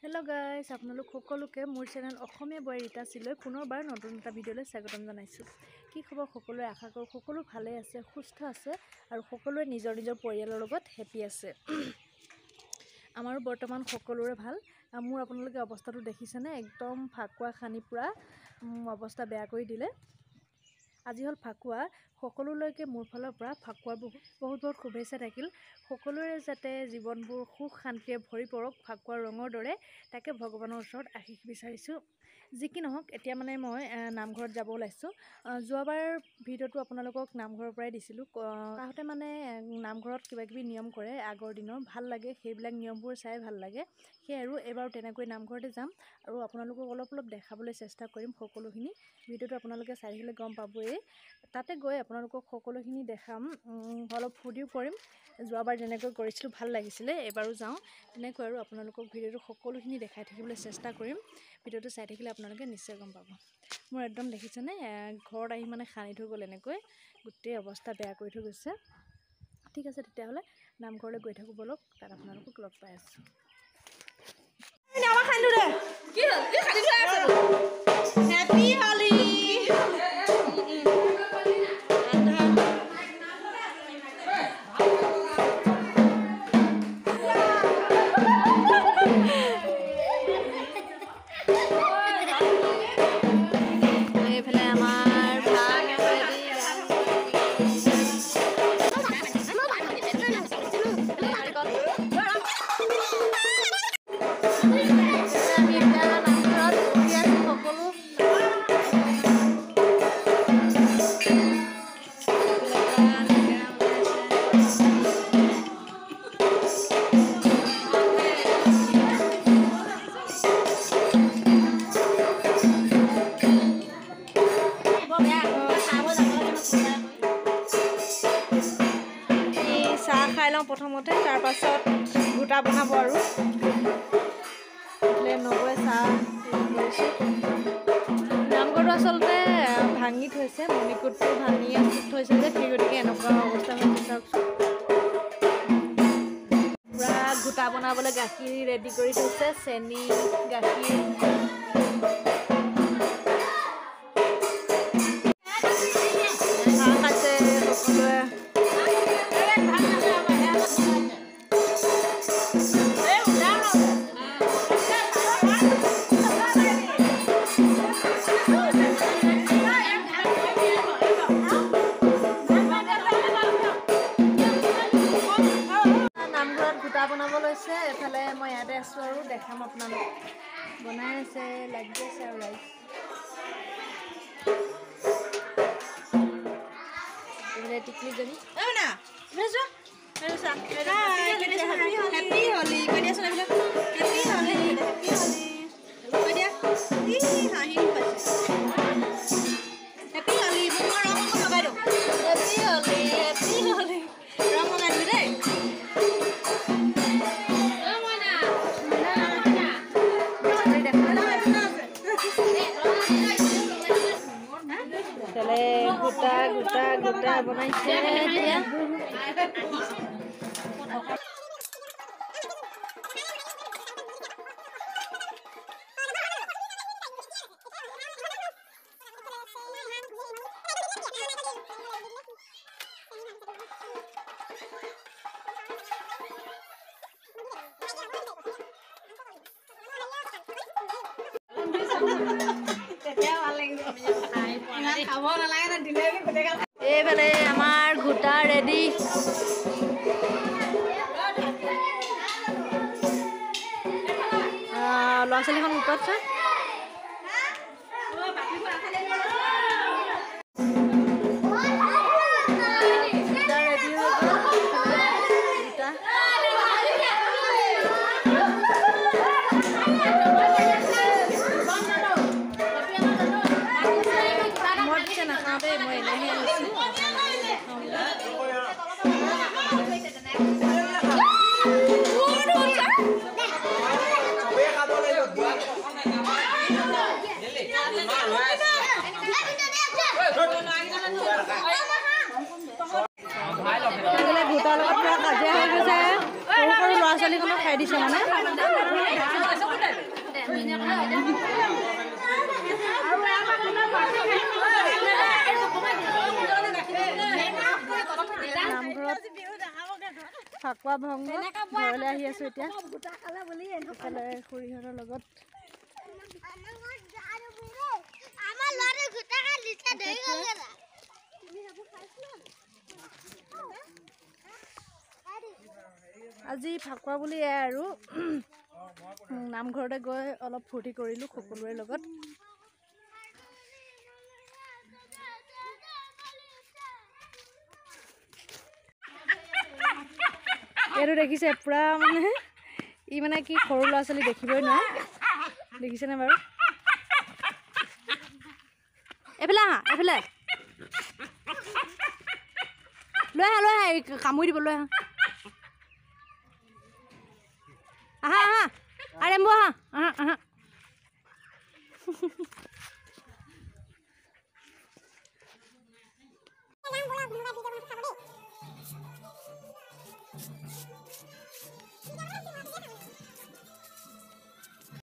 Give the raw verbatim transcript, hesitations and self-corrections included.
Hello guys, আপোনালোক সকলোকে মোৰ চেনেল অসমীয়া বুৱাৰী ৰীতাশ্ৰীলৈ পুনৰবাৰ নতুন এটা ভিডিঅ'লৈ স্বাগতম জনাইছো। কি খবৰ সকলোৰে আশা কৰো সকলো ভালে আছে, সুস্থ আছে আৰু সকলোৱে নিজৰ নিজৰ পৰিয়ালৰ লগত হেপি আছে। আমাৰো বৰ্তমান সকলোৰে ভাল। মোৰ আপোনালোকে অৱস্থাটো দেখিছেনে একদম ফাকুৱা খানি পুৰা অৱস্থা বেয়া কৰি দিলে। আজি হল ফাকুৱা সকলোলৈকে মোৰ ফালৰ পৰা ফাকুৱাৰ বহুত বহুত বহুত শুভেচ্ছা থাকিল। সকলোৰে যাতে জীৱনবোৰ সুখ শান্তিৰে ভৰি পৰক ফাকুৱাৰ ৰঙৰ দৰে তাকে ভগৱানৰ ওচৰত আশীষ বিচাৰিছো। যি কি নহওক এতিয়া মানে মই নামঘৰত যাব ওলাইছো। যোৱাবাৰ ভিডিঅ'টো আপোনালোকক নামঘৰৰ পৰাই দিছিলোঁ। তাহতে মানে নামঘৰত কিবা কিবি নিয়ম কৰে আগৰ দিনৰ, ভাল লাগে সেইবিলাক নিয়মবোৰ চাই ভাল লাগে। সেই আৰু এবাৰ তেনেকৈ নামঘৰতে যাম আৰু আপোনালোকক অলপ অলপ দেখাবলৈ চেষ্টা কৰিম সকলোখিনি। ভিডিঅ'টো আপোনালোকে চাই থাকিলে গম পাবই। তাতে গৈ আপোনালোকক সকলোখিনি দেখাম, অলপ ফূৰ্তিও কৰিম। যোৱাবাৰ যেনেকৈ কৰিছিলোঁ ভাল লাগিছিলে, এবাৰো যাওঁ তেনেকৈ আৰু আপোনালোকক ভিডিঅ'টো সকলোখিনি দেখাই থাকিবলৈ চেষ্টা কৰিম। ভিডিঅ'টো চাই থাকিলে আপোনালোকে নিশ্চয় গম পাব। মোৰ একদম দেখিছেনে ঘৰত আহি মানে সানি থৈ গ'ল, এনেকৈ গোটেই অৱস্থা বেয়া কৰি থৈ গৈছে। ঠিক আছে তেতিয়াহ'লে নামঘৰলৈ গৈ থাকোঁ বলক, তাত আপোনালোকক লগ পাই আছোঁ। Happy Holi! চাহ খাই লওঁ প্ৰথমতে, তাৰপাছত গোটা বনাব আৰু নগৈ চাহ কৰিছোঁ। নামঘৰটো আচলতে ভাঙি থৈছে, মণিকোটটো ভাঙি থৈছে যে, সেই গতিকে এনেকুৱা অৱস্থা হৈছে চাওকচোন। পূৰা গোটা বনাবলৈ গাখীৰ ৰেডি কৰি থৈছে, চেনি গাখীৰ চাহ খাইছে সকলোৱে। বনাব লৈছে এফালে মই ইয়াতে আছোঁ আৰু দেখাম আপোনালোক। বনাই আছে, লাগি আছে আৰু ৰাইচ এইফালে টিকলিজনী গোটা গোটা গোটা বনাইছে এতিয়া। এইফালে আমাৰ গোটা ৰেডি। ল'ৰা ছোৱালীখন ওপৰত আছে। ভূতৰ লগত পুৰা কাজিয়া হৈ গৈছে, সৰু সৰু ল'ৰা ছোৱালীখনক খাই দিছে মানে। ফাকুৱা ভংগ ঘৰলৈ আহি আছোঁ এতিয়া এইফালে খুৰীহঁতৰ লগত আজি ফাকুৱা বুলি এয়াই আৰু নামঘৰতে গৈ অলপ ফূৰ্তি কৰিলোঁ সকলোৰে লগত এইটো দেখিছে পুৰা মানে ই মানে কি সৰু ল'ৰা ছোৱালী দেখিবই নোৱাৰে দেখিছেনে বাৰু এইফালে আহা এইফালে লৈ আহা লৈ আহা কামুৰি দিব লৈ আহা আহা আহা আৰে এম্বু আহা আহা আহা